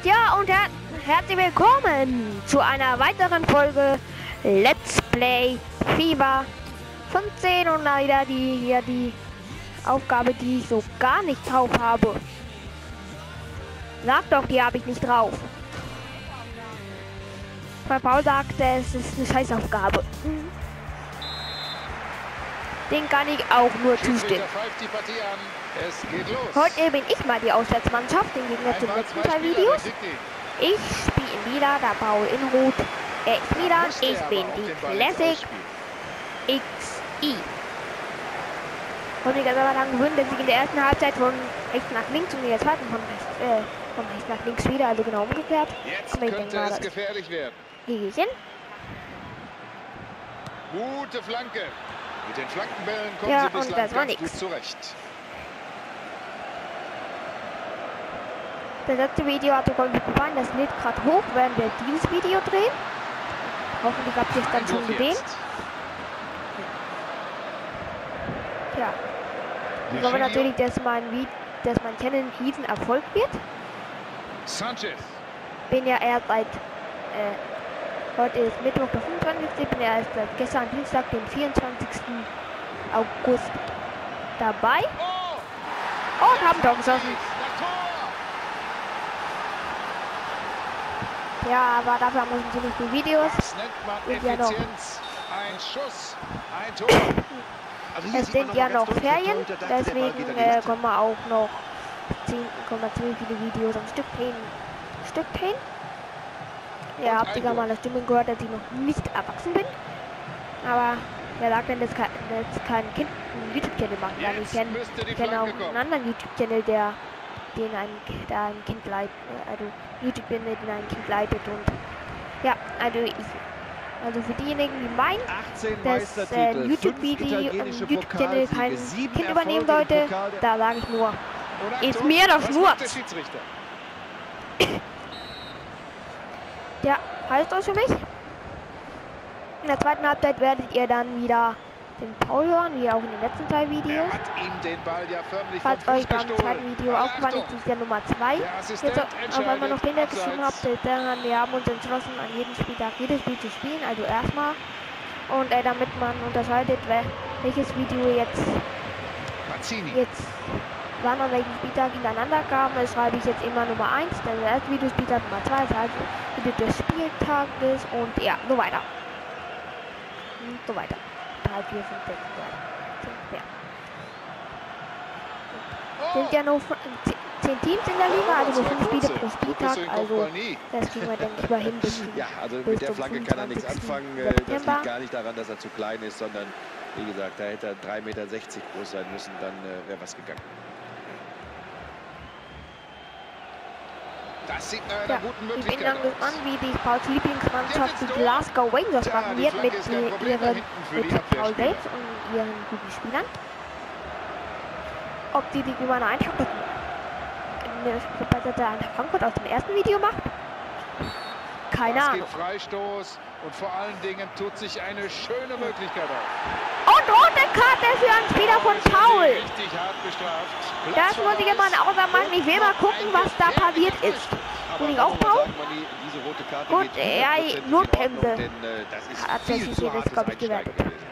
Ja, und herzlich willkommen zu einer weiteren Folge Let's Play FIFA 15 und leider die Aufgabe, die ich so gar nicht drauf habe. Sag doch, die habe ich nicht drauf. Weil Paul sagt, es ist eine Scheißaufgabe. Den kann ich auch nur zustimmen. Heute bin ich mal die Auswärtsmannschaft, im Gegensatz zu den letzten zwei Videos. Ich spiele in Lila, der Paul in Rot. Er ist Milan, ich bin die Classic XI. Und ich habe aber daran gewöhnt, dass ich in der ersten Halbzeit von rechts nach links und in der zweiten von rechts nach links wieder, also genau umgekehrt. Jetzt könnte es gefährlich werden. Gehchen. Gute Flanke. Mit den Flankenbällen kommen Ja, sie und bislang das war ganz nix. gut zurecht. Das letzte Video hat euch gefallen, das lädt gerade hoch, während wir dieses Video drehen. Hoffentlich habt ihr es dann schon Einwurf gesehen. jetzt. Ja. Ich hoffe natürlich, dass mein Channel ein riesen Erfolg wird. Sanchez. Bin ja erst seit heute ist Mittwoch der 25. Bin ja erst seit gestern Dienstag, den 24. August dabei. Oh! Und haben Tor geschossen. Das Tor! Ja, aber dafür haben wir schon ziemlich viele Videos. Das nennt man Sind ja noch. Effizienz. Ein Schuss, ein Tor. Also hier Es sieht man sind noch ja mal noch ganz deutlich, der Ferien, Torhüter dachte, der Ball deswegen geht an die Latte. kommen wir auch noch ziemlich viele Videos am Stück drehen. Ja, habt ihr ja mal eine Stimme gehört, dass ich noch nicht erwachsen bin. Aber wer sagt denn, das kann ein Kind einen YouTube-Channel machen? Weil ich Müsste die kenne auch Flanke einen kommen. anderen YouTube-Channel, der ein Kind leitet, also YouTube-Channel, den ein Kind leitet und ja, also für diejenigen, die meinen, 18 dass Meistertitel, YouTube-Channel kein Pokalsiege, 7 Kind übernehmen Erfolge sollte, im Pokal der- da sage ich nur, Und ist Achtung, mir doch was Schnurz. macht der Schiedsrichter? ja, heißt das für mich? In der zweiten Halbzeit werdet ihr dann wieder den Paul hören, wie auch in den letzten zwei Videos. Er hat ihm den Ball ja förmlich vom Falls Fuß euch beim gestohlen. zweiten Video Aber aufgefallen Achtung, ist, ist ja Nummer 2. der Assistent Jetzt auf einmal noch den, der geschrieben Abseits. habt, wir haben uns entschlossen, an jedem Spieltag jedes Spiel zu spielen, also erstmal. Und damit man unterscheidet, welches Video jetzt wann an welchem Spieltag ineinander kam, schreibe ich jetzt immer Nummer 1, dann das erste Video Spieltag Nummer 2, das heißt Video des Spieltages und ja, so weiter. Und so weiter. 3, 4, 5, 6, 7, ja. Sind ja nur 10 Teams in der Liga, also nur 5 Spiele pro Spieltag, also das kriegen wir, denke ich, mal hin bis Ja, also bis mit der zum Flanke kann er nichts 25. anfangen. Das September. liegt gar nicht daran, dass er zu klein ist, sondern wie gesagt, da hätte er 3,60 Meter groß sein müssen, dann wäre was gegangen. Das sieht nach einer Ja, guten ich bin Möglichkeit dann aus. gespannt, wie die Pauls Lieblingsmannschaft, die Jetzt ist Glasgow Rangers, Tja, machen die wird Flanke mit ist kein Problem da hinten für die Paul Abwehrspieler. Gates und ihren guten Spielern. Ob die wie meine Eintracht eine verbesserte Eintracht Frankfurt aus dem ersten Video macht? Keine Das Ahnung. gibt Freistoß und vor allen Dingen tut sich eine schöne Möglichkeit auf. Und rote Karte für einen Spieler von Jetzt wird sie Paul. Richtig hart bestraft. Das muss ich immer außer machen. Ich will mal gucken, was da passiert ist. Und ich auch Paul? Diese rote Karte Gut, geht ja, 100% in nur Ordnung, Bremse. denn das ist Hat viel sich zu jedes, hartes glaub ich, Einsteigen gewertet. gewesen.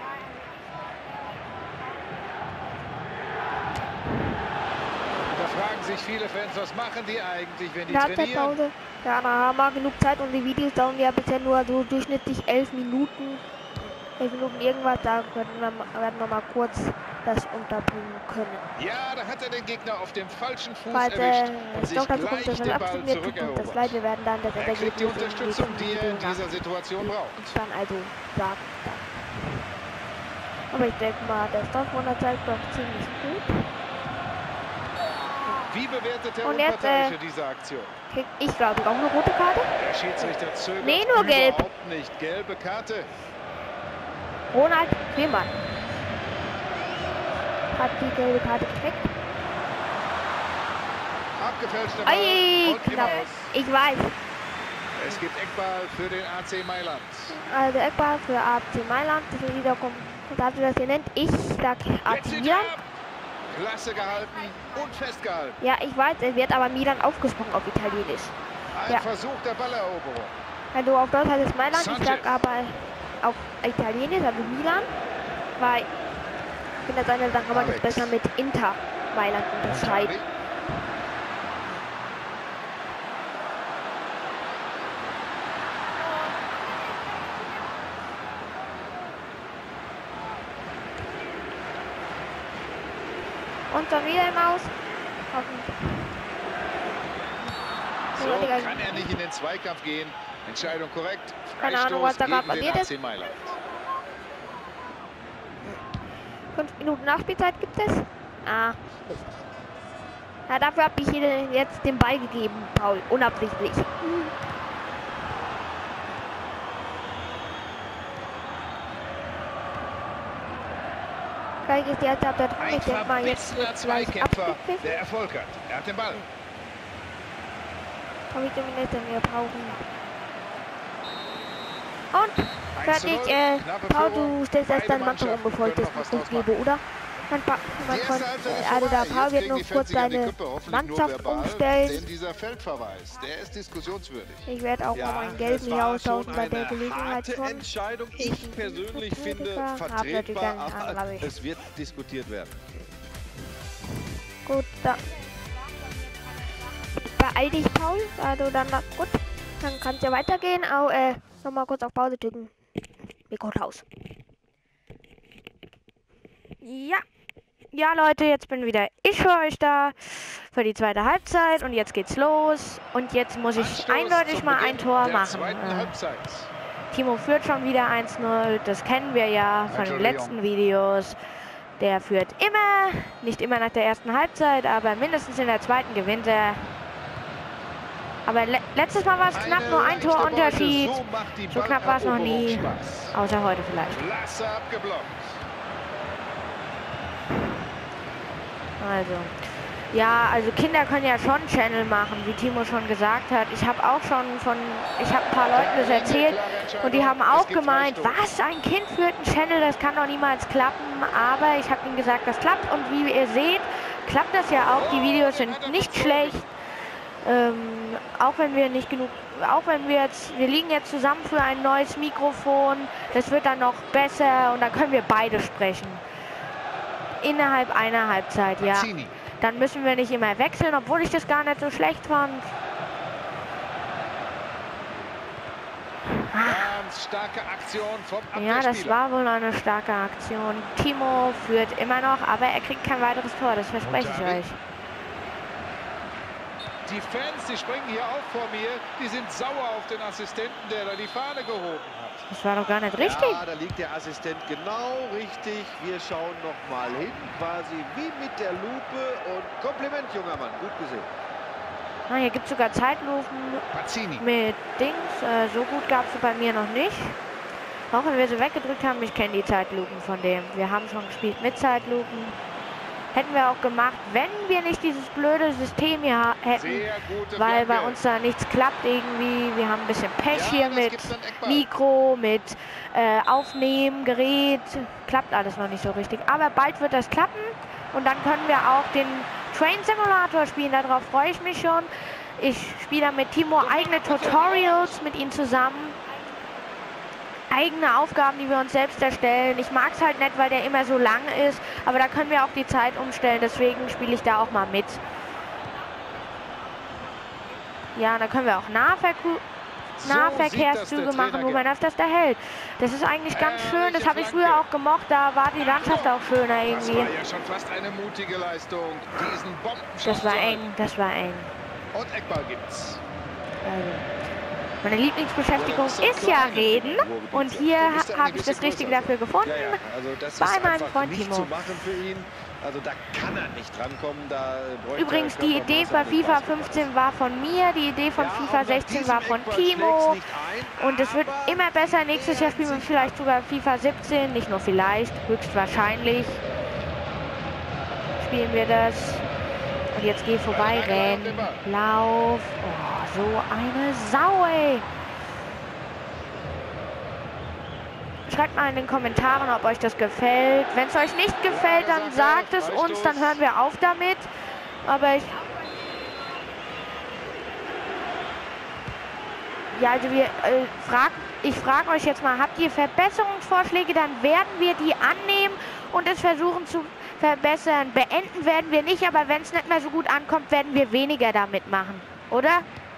Da fragen sich viele Fans, was machen die eigentlich, wenn die In der trainieren? Halbzeitpause. Ja, da haben wir genug Zeit und die Videos dauern ja bisher nur so durchschnittlich 11 Minuten. 11 Minuten irgendwas, da werden wir mal kurz das unterbringen können. Ja, da hat er den Gegner auf dem falschen Fuß Falls erwischt und es sich doch dazu kommt, gleich dass den wir Ball abstimmen, tut uns das zurückerobert. leid, wir werden dann das Er kriegt die Ergebnis Unterstützung, die er in dieser Video Situation braucht. dann also sagen. Aber ich denke mal, das Dortmunder zeigt doch ziemlich gut. Wie bewertet der Und jetzt, Unparteiische diese Aktion? Krieg ich glaube ich auch eine rote Karte. Der Schiedsrichter zögert Nee, nur gelb. überhaupt nicht. Gelbe Karte. Ronald Koeman hat die gelbe Karte gekriegt. Abgefälschter Ball Ei, und im knapp. Aus. Ich weiß. Es gibt Eckball für den AC Mailand. Also Eckball für AC Mailand. Das ist wieder dazu, das ihr nennt. Ich sag AC Jetzt zieht Milan. er ab. Klasse gehalten und festgehalten. Ja, ich weiß, es wird aber Milan aufgesprochen auf Italienisch. Ein Versuch der Balleroberung. Also auf Deutsch heißt es Mailand, ich sag aber auf Italienisch, also Milan, weil ich finde, das eine Sache kann man das besser mit Inter Mailand unterscheiden. Und dann wieder im Aus. So kann er nicht in den Zweikampf gehen. Entscheidung korrekt. Keine Ahnung, was da gerade passiert ist. 5 Minuten Nachspielzeit gibt es. Ah. Ja, dafür habe ich hier jetzt den Ball gegeben, Paul. Unabsichtlich. Gleich ist die erste Halbzeit rum. Ich denke mal, jetzt wird es gleich abgepfiffen. Der Erfolg hat. Er hat den Ball. Komm ich zumindest, den wir brauchen. Und fertig. Paul, du stellst erst deinen Mantel um, bevor ich das Mikro gebe, oder? Mein Freund, also der Paul wird noch kurz seine Mannschaft umstellen. Dieser Feldverweis, der ist diskussionswürdig. Ich werde auch mal meinen Gelben hier austauschen bei der Gelegenheit schon. Entscheidung. Ich persönlich finde vertretbar, aber es wird diskutiert werden. Gut, dann beeil dich, Paul. Also dann, gut, dann kann es ja weitergehen. Auch nochmal kurz auf Pause drücken. Mikro raus. Ja, Leute, jetzt bin wieder ich für euch da für die zweite Halbzeit und jetzt geht's los. Und jetzt muss ich eindeutig mal ein Tor machen. Timo führt schon wieder 1-0, das kennen wir ja von den letzten Videos. Der führt immer, nicht immer nach der ersten Halbzeit, aber mindestens in der zweiten gewinnt er. Aber letztes Mal war es knapp, nur ein Torunterschied. So knapp war es noch nie, außer heute vielleicht. Also, ja, also Kinder können ja schon Channel machen, wie Timo schon gesagt hat. Ich habe auch schon ein paar Leuten das erzählt und die haben auch gemeint, was, ein Kind führt ein Channel, das kann doch niemals klappen. Aber ich habe ihnen gesagt, das klappt und wie ihr seht, klappt das ja auch. Die Videos sind nicht schlecht, auch wenn wir nicht genug, wir liegen jetzt zusammen für ein neues Mikrofon, das wird dann noch besser und dann können wir beide sprechen. Innerhalb einer Halbzeit, ja. Dann müssen wir nicht immer wechseln, obwohl ich das gar nicht so schlecht fand. Ganz starke Aktion vom Abwehrspieler. Ja, das war wohl eine starke Aktion. Timo führt immer noch, aber er kriegt kein weiteres Tor, das verspreche ich euch. Die Fans, die springen hier auf vor mir, die sind sauer auf den Assistenten, der da die Fahne gehoben hat. Das war doch gar nicht richtig. Ja, da liegt der Assistent genau richtig. Wir schauen noch mal hin, quasi wie mit der Lupe. Und Kompliment, junger Mann, gut gesehen. Ah, hier gibt es sogar Zeitlupen mit Dings. So gut gab es bei mir noch nicht. Auch wenn wir sie weggedrückt haben, ich kenne die Zeitlupen von dem. Wir haben schon gespielt mit Zeitlupen. Hätten wir auch gemacht, wenn wir nicht dieses blöde System hier hätten, weil bei uns da nichts klappt irgendwie. Wir haben ein bisschen Pech hier mit Mikro, mit Aufnehmen, Gerät. Klappt alles noch nicht so richtig. Aber bald wird das klappen und dann können wir auch den Train Simulator spielen. Darauf freue ich mich schon. Ich spiele dann mit Timo eigene Tutorials mit ihm zusammen. Eigene Aufgaben, die wir uns selbst erstellen. Ich mag es halt nicht, weil der immer so lang ist, aber da können wir auch die Zeit umstellen, deswegen spiele ich da auch mal mit. Ja, da können wir auch Nahverkehrszüge machen, wo man öfters da hält. Das ist eigentlich ganz schön, das habe ich früher auch gemocht, da war die Landschaft auch schöner irgendwie. Das war ja schon fast eine mutige Leistung, diesen Bombenschuss. Das war eng, das war eng. Und Eckball gibt's. Also. Meine Lieblingsbeschäftigung ist ja reden und hier habe ich das Richtige dafür gefunden, also das bei ist meinem Freund Timo. Zu machen für ihn. Also da kann er nicht rankommen. Da übrigens, die Idee bei FIFA 15 war von mir, die Idee von FIFA 16 war von Timo und es wird immer besser. Nächstes Jahr spielen wir vielleicht sogar FIFA 17, nicht nur vielleicht, höchstwahrscheinlich spielen wir das. Und jetzt geh vorbei, renn, lauf. Oh, so eine Sau, ey. Schreibt mal in den Kommentaren, ob euch das gefällt. Wenn es euch nicht gefällt, dann sagt es uns, dann hören wir auf damit. Aber Ja, also ich frage euch jetzt mal, habt ihr Verbesserungsvorschläge? Dann werden wir die annehmen und es versuchen zu verbessern. Beenden werden wir nicht, aber wenn es nicht mehr so gut ankommt, werden wir weniger damit machen, oder?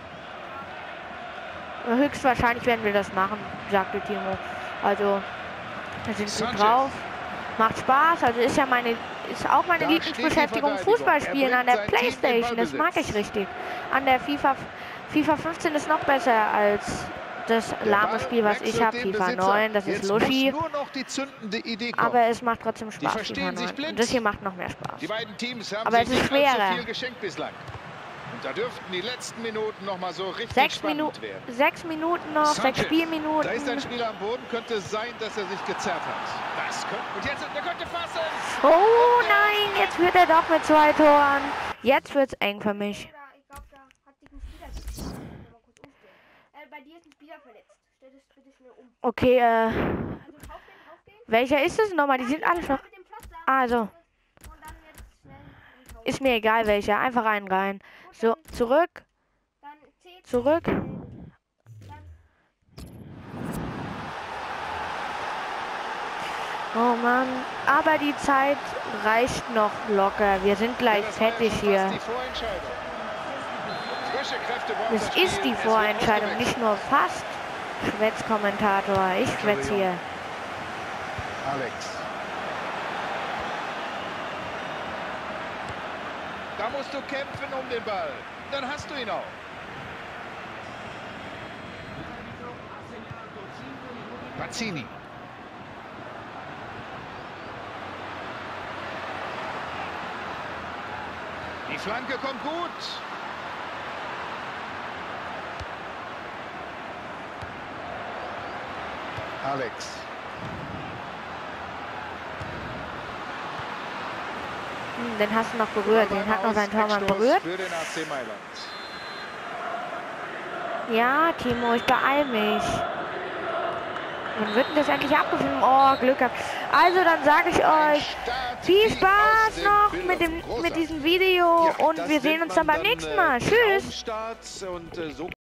Höchstwahrscheinlich werden wir das machen, sagte Timo. Also, wir sind gut drauf. Macht Spaß, also ist auch meine Lieblingsbeschäftigung, Fußball spielen an der Playstation, das mag ich richtig. An der FIFA 15 ist noch besser als das lahme Spiel, was ich habe, FIFA 9, das ist Luschi. Aber es macht trotzdem Spaß, FIFA 9. Und das hier macht noch mehr Spaß. Die beiden Teams haben aber es ist schwerer. viel geschenkt bislang. Und da dürften die letzten Minuten noch mal so richtig spannend werden. 6 Minuten noch, 6 Spielminuten. Da ist ein Spieler am Boden, könnte es sein, dass er sich gezerrt hat. Das könnte, und jetzt, der könnte fassen. Oh nein, jetzt führt er doch mit 2 Toren. Jetzt wird's eng für mich. Ich glaube, da hat sich ein Spieler mal kurz umstellen. Bei dir ist ein Spieler verletzt. Stell das bitte schnell um. Okay, Also drauf gehen. welcher ist es nochmal? Die sind alle schon. Also. Und dann jetzt schnell umtauschen. Ist mir egal welcher, einfach einen rein. So, zurück. Dann C. Zurück. Oh Mann, aber die Zeit reicht noch locker. Wir sind gleich fertig hier. Es ist die Vorentscheidung, nicht nur fast. Schwätzkommentator, ich schwätz hier. Alex. Da musst du kämpfen um den Ball. Dann hast du ihn auch. Mazzini. Die Flanke kommt gut. Alex. Den hast du noch berührt. Den hat noch sein Tormann berührt. Für den AC Mailand. Ja, Timo, ich beeil mich. Wann wird denn das endlich abgefilmt? Oh, Glück gehabt. Also, dann sage ich euch, viel Spaß noch mit diesem Video und wir sehen uns dann beim nächsten Mal. Tschüss.